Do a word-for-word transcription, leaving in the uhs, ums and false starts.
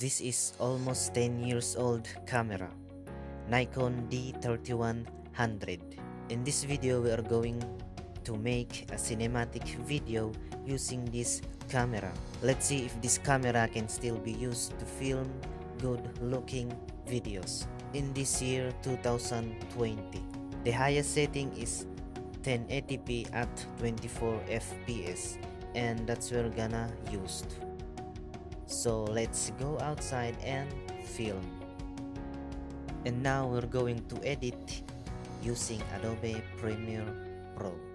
This is almost ten years old camera, Nikon D thirty-one hundred. In this video we are going to make a cinematic video using this camera. Let's see if this camera can still be used to film good looking videos in this year two thousand twenty. The highest setting is ten eighty p at twenty-four F P S, and that's what we're gonna use. So let's go outside and film. And now we're going to edit using Adobe Premiere Pro.